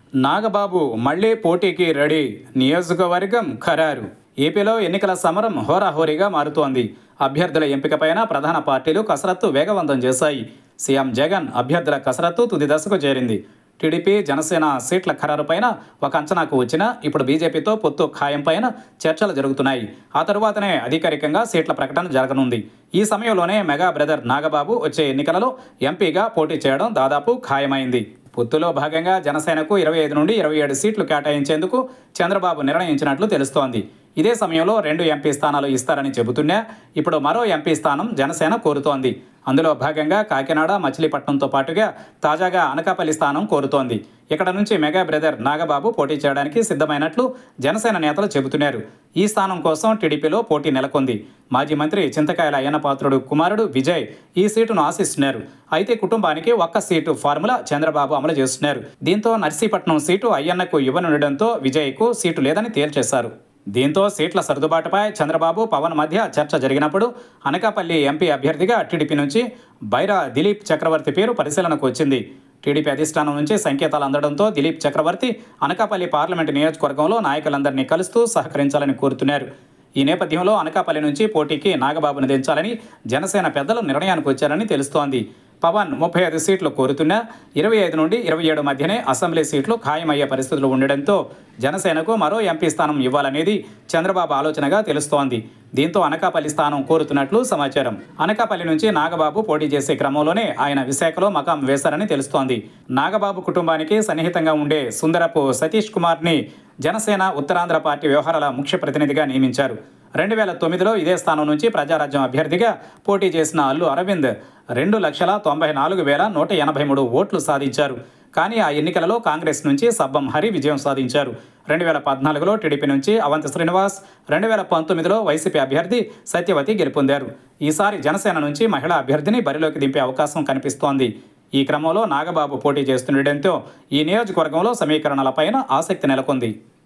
నాగబాబు మళ్లీ పోటీకి రెడీ, నియోజకవర్గం ఖరారు. ఏపీలో ఎన్నికల సమరం హోరాహోరీగా మారుతోంది. అభ్యర్థుల ఎంపికపైన ప్రధాన పార్టీలు కసరత్తు వేగవంతం చేశాయి. సీఎం జగన్ అభ్యర్థుల కసరత్తు తుది దశకు చేరింది. టీడీపీ జనసేన సీట్ల ఖరారుపైన ఒక అంచనాకు వచ్చినా ఇప్పుడు బీజేపీతో పొత్తు ఖాయంపైన చర్చలు జరుగుతున్నాయి. ఆ తరువాతనే అధికారికంగా సీట్ల ప్రకటన జరగనుంది. ఈ సమయంలోనే మెగా బ్రదర్ నాగబాబు వచ్చే ఎన్నికలలో ఎంపీగా పోటీ చేయడం దాదాపు ఖాయమైంది. పొత్తులో భాగంగా జనసేనకు 25 నుండి 27 సీట్లు కేటాయించేందుకు చంద్రబాబు నిర్ణయించినట్లు తెలుస్తోంది. ఇదే సమయంలో 2 ఎంపీ స్థానాలు ఇస్తారని చెబుతున్నా ఇప్పుడు మరో ఎంపీ స్థానం జనసేన కోరుతోంది. అందులో భాగంగా కాకినాడ, మచిలీపట్నంతో పాటుగా తాజాగా అనకాపల్లి స్థానం కోరుతోంది. ఇక్కడ నుంచి మెగా బ్రదర్ నాగబాబు పోటీ చేయడానికి సిద్ధమైనట్లు జనసేన నేతలు చెబుతున్నారు. ఈ స్థానం కోసం టీడీపీలో పోటీ నెలకొంది. మాజీ మంత్రి చింతకాయల అయ్యన్నపాత్రుడు కుమారుడు విజయ్ ఈ సీటును ఆశిస్తున్నారు. అయితే కుటుంబానికి ఒక్క సీటు ఫార్ములా చంద్రబాబు అమలు చేస్తున్నారు. దీంతో నర్సీపట్నం సీటు అయ్యన్నకు ఇవ్వనుండడంతో విజయ్కు సీటు లేదని తేల్చేశారు. దీంతో సీట్ల సర్దుబాటుపై చంద్రబాబు, పవన్ మధ్య చర్చ జరిగినప్పుడు అనకాపల్లి ఎంపీ అభ్యర్థిగా టీడీపీ నుంచి బైరా దిలీప్ చక్రవర్తి పేరు పరిశీలనకు వచ్చింది. టీడీపీ అధిష్టానం నుంచి సంకేతాలు అందడంతో దిలీప్ చక్రవర్తి అనకాపల్లి పార్లమెంటు నియోజకవర్గంలో నాయకులందరినీ కలుస్తూ సహకరించాలని కోరుతున్నారు. ఈ నేపథ్యంలో అనకాపల్లి నుంచి పోటీకి నాగబాబును దించాలని జనసేన పెద్దలు నిర్ణయానికి వచ్చారని తెలుస్తోంది. పవన్ 35 సీట్లు కోరుతున్నా 25 నుండి 27 మధ్యనే అసెంబ్లీ సీట్లు ఖాయమయ్యే పరిస్థితులు ఉండడంతో జనసేనకు మరో ఎంపీ స్థానం ఇవ్వాలనేది చంద్రబాబు ఆలోచనగా తెలుస్తోంది. దీంతో అనకాపల్లి స్థానం కోరుతున్నట్లు సమాచారం. అనకాపల్లి నుంచి నాగబాబు పోటీ చేసే క్రమంలోనే ఆయన విశాఖలో మకాం వేశారని తెలుస్తోంది. నాగబాబు కుటుంబానికి సన్నిహితంగా ఉండే సుందరపు సతీష్ కుమార్ని జనసేన ఉత్తరాంధ్ర పార్టీ వ్యవహారాల ముఖ్య ప్రతినిధిగా నియమించారు. 2009లో ఇదే స్థానం నుంచి ప్రజారాజ్యం అభ్యర్థిగా పోటీ చేసిన అల్లు అరవింద్ 2,94,183 ఓట్లు సాధించారు. కానీ ఆ ఎన్నికలలో కాంగ్రెస్ నుంచి సబ్బం హరి విజయం సాధించారు. 2014లో టీడీపీ నుంచి అవంతి శ్రీనివాస్, 2019లో వైసీపీ అభ్యర్థి సత్యవతి గెలుపొందారు. ఈసారి జనసేన నుంచి మహిళా అభ్యర్థిని బరిలోకి దింపే అవకాశం కనిపిస్తోంది. ఈ క్రమంలో నాగబాబు పోటీ చేస్తుండటంతో ఈ నియోజకవర్గంలో సమీకరణలపైన ఆసక్తి నెలకొంది.